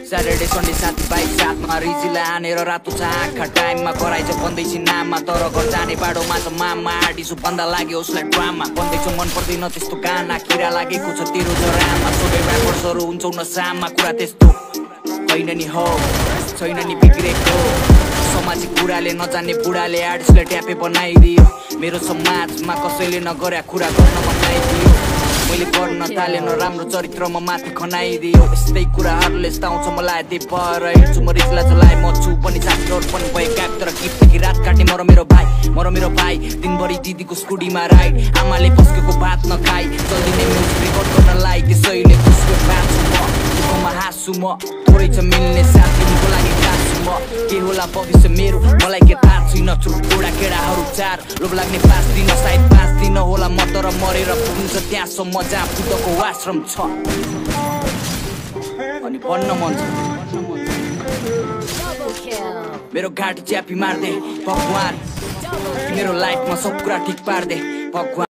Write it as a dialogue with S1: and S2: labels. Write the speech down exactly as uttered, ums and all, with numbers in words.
S1: Saturday Sunday साथीभाइ साथमा रिजीलाई हानेर रातो छ आँखा टाइममा कराइछ भन्दैछ नाममा तर घर जाने बाटोमा छ मामा आर्टिसु भन्दा लाग्यो उसलाई ड्रामा भन्दैछ मन पर्दैन त्यस्तो गाना किरा लागेको छ तेरो जरामा सबै ऱ्यापर्सहरू हुन्छौ न सामा कुरा त्यस्तो होइन नि हो छैन नि बिग्रेको सामाजिक कुराले नजान्ने बुढाले आर्टिस्टलाई ट्यापे बनाइदियो मेरो समाजमा कसैले नगर्या कुरा गर्न बनाइदियो मैले गर्न थाले नराम्रो चरित्रमा माथि खनाइदियो यस्तै कुराहरूले सताउँछ मलाई त्यही भएर हिँड्छु म रिसलाई चलाए म छु पनि साथीहरू पनि भए क्याप तर गीतदेखि रात काट्ने म र मेरो भाइ म र मेरो भाइ दिनभरि दिदीको स्कुटीमा राइड आमाले पस्केको भात नखाइ चल्दिने म्युजिक रेकर्ड गर्नलाई त्यसैले त्यसको बाँच्छु म दुःखमा हाँस्छु म थोरै छ मिल्ने साथी उनको लागि काट्छु म के होला भविष्य मेरो मलाई के थाहा छैन छु बुढा केडाहरू चार लोभ लाग्ने पाँच दिन सायद पाँच दिन होला म तर मरेर पुग्छ त्यहाँसम्म जहाँ बुद्धको आश्रम छ अनि भन्न मन छ मेरो घाँटी च्यापी मार्दे भगवान मेरो लाइफमा सब कुरा ठिक पार्दे भगवान।